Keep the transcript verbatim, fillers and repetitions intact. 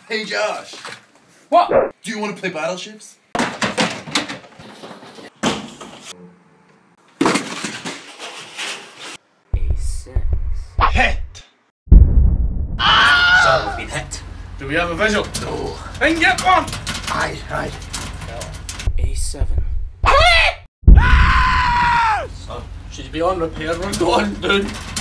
Hey Josh. What? Do you want to play battleships? A six. Hit! Ah! So we've been hit. Do we have a visual? No. Then get one! Aye, aye. A seven. So, should you be on repair? We're going, dude.